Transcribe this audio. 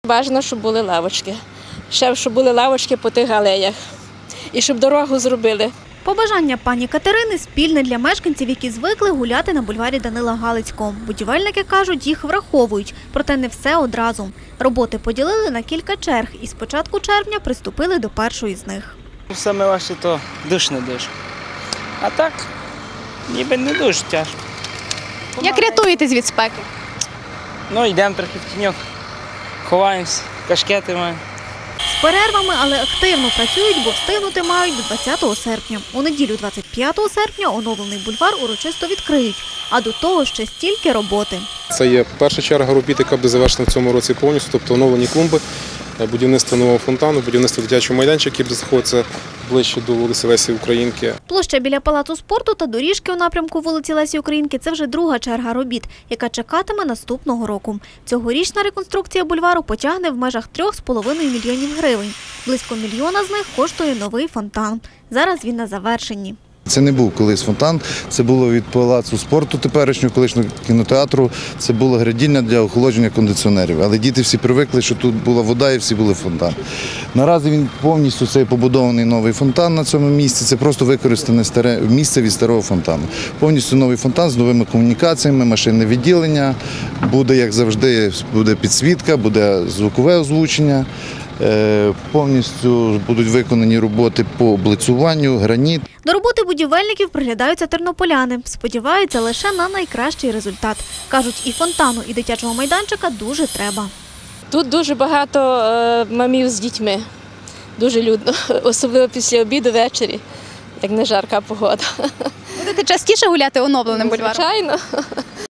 Бажано, щоб були лавочки. Ще щоб були лавочки по тих алеях. І щоб дорогу зробили. Побажання пані Катерини спільне для мешканців, які звикли гуляти на бульварі Данила Галицького. Будівельники кажуть, їх враховують, проте не все одразу. Роботи поділили на кілька черг і з початку червня приступили до першої з них. Саме важче – то душ не дуже. А так, ніби не дуже тяжко. Як рятуєтесь від спеки? Ну, йдемо трохи в тіньок, ховаємося, кашкети маємо. З перервами, але активно працюють, бо встигнути мають до 20 серпня. У неділю 25 серпня оновлений бульвар урочисто відкриють, а до того ще стільки роботи. Це є перша черга робіт, яка буде завершена в цьому році повністю, тобто оновлені клумби, будівництво нового фонтану, будівництво дитячого майданчика, який буде знаходитися ближче до вулиці Лесі Українки. Площа біля Палацу спорту та доріжки у напрямку вулиці Лесі Українки – це вже друга черга робіт, яка чекатиме наступного року. Цьогорічна реконструкція бульвару потягне в межах 3,5 мільйонів гривень. Близько мільйона з них коштує новий фонтан. Зараз він на завершенні. Це не був колись фонтан, це було від Палацу спорту теперішнього, колишнього кінотеатру, це було грядіння для охолодження кондиціонерів. Але діти всі привикли, що тут була вода і всі були фонтан. Наразі він повністю, цей побудований новий фонтан на цьому місці, це просто використане старе місце від старого фонтану. Повністю новий фонтан з новими комунікаціями, машинне відділення, буде, як завжди, буде підсвітка, буде звукове озвучення. Повністю будуть виконані роботи по облицюванню, граніт. До роботи будівельників приглядаються тернополяни. Сподіваються лише на найкращий результат. Кажуть, і фонтану, і дитячого майданчика дуже треба. Тут дуже багато мамів з дітьми. Дуже людно, особливо після обіду ввечері, як не жарка погода. Будете частіше гуляти оновленим бульваром? Звичайно.